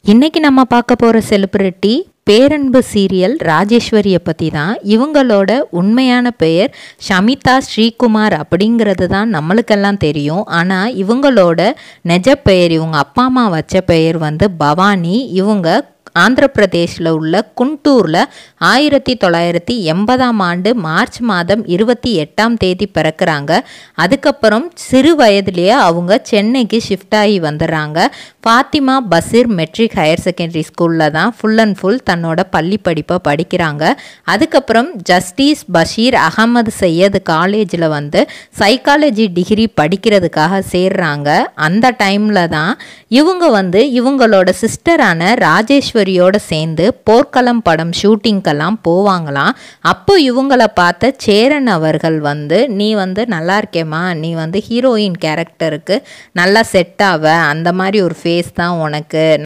இன்னைக்கு நம்ம பார்க்க போகிற செலிபிரிட்டி பேரன்பு சீரியல் ராஜேஸ்வரியை பற்றி தான். இவங்களோட உண்மையான பெயர் ஷமிதா ஸ்ரீகுமார் அப்படிங்கிறது தான் நம்மளுக்கெல்லாம் தெரியும். ஆனால் இவங்களோட நிஜ பெயர், இவங்க அப்பா அம்மா வச்ச பெயர் வந்து பவானி. இவங்க ஆந்திர பிரதேஷில் உள்ள குண்டூரில் 1980ஆம் ஆண்டு மார்ச் மாதம் 28ஆம் தேதி பிறக்கிறாங்க. அதுக்கப்புறம் சிறு வயதிலேயே அவங்க சென்னைக்கு ஷிஃப்ட் ஆகி வந்துடுறாங்க. Fathima Basheer matric higher secondary ஸ்கூலில் தான் ஃபுல் அண்ட் ஃபுல் தன்னோட பள்ளி படிப்பை படிக்கிறாங்க. அதுக்கப்புறம் ஜஸ்டிஸ் பஷீர் அகமது சையது காலேஜில் வந்து சைக்காலஜி டிகிரி படிக்கிறதுக்காக சேர்றாங்க. அந்த டைமில் தான் இவங்க வந்து இவங்களோட சிஸ்டரான ராஜேஸ்வரியோட சேர்ந்து போர்க்களம் படம் ஷூட்டிங்கெல்லாம் போவாங்களாம். அப்போ இவங்களை பார்த்த சேரன் அவர்கள் வந்து, நீ வந்து நல்லா இருக்கேம்மா, நீ வந்து ஹீரோயின் கேரக்டருக்கு நல்லா செட் ஆவ, அந்த மாதிரி ஒரு ஃபேஸ் தான் உனக்கு,